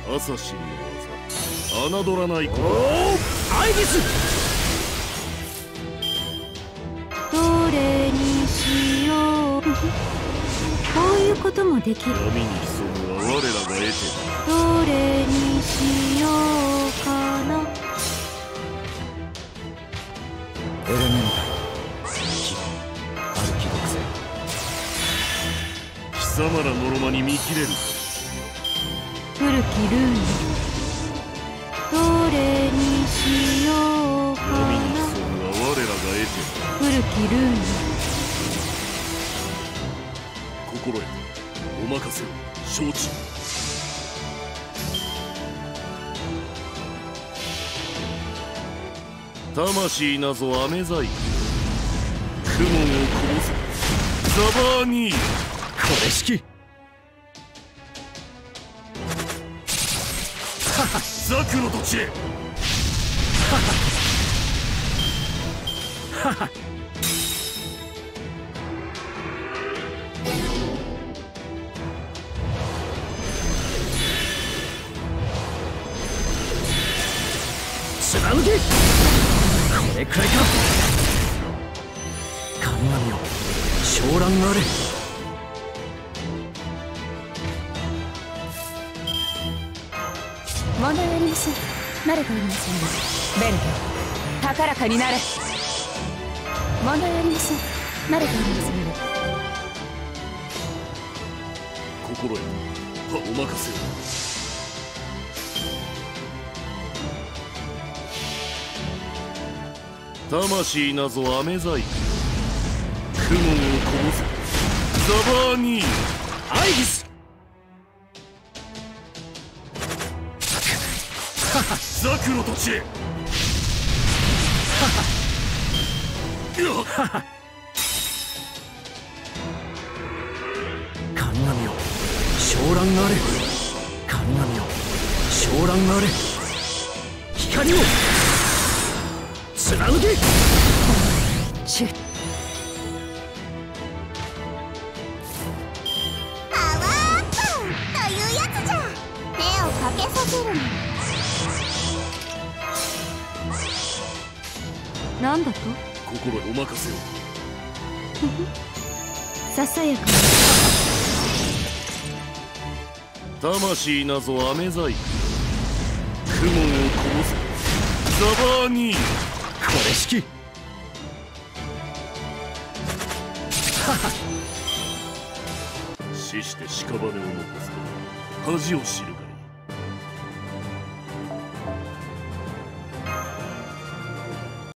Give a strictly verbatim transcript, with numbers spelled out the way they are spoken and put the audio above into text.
アサシンの技、侮らないこと。 アイギス。 どれにしよう。こういうこともできる。 闇に潜むは我らが得てる。 どれにしようかな。 エレメンタル火、歩き毒性。 貴様らのロマに見切れる。 古きルーン。どれにしようかな。 闇に潜むは我らが得てる。 古きルーン。 心得てお任せを。承知。魂なぞ飴細工。クモンをこぼせ。ザバーニー。 これ式。 ザクの土地へ。 はは貫け。これくらいか。神々よ、昇乱あれ。 問題ありません。慣れておりませんね。ベルゲ、高らかになれ。問題ありません。慣れておりませんね。 心得てお任せを。魂なぞ飴細工。クモンをこぼせ。ザバーニー。 アイギス。 ザクの土地へ。 神々よ、昇乱あれ。神々よ、昇乱あれ。光を貫け。 チュッ。 パワーアップというやつじゃ。手をかけさせるの。 なんだと。 心得お任せを。 ささやかな。魂なぞ飴細工。クモンをこぼせ。ザバーニー。 これ式。 死して屍を残すと恥を知るが。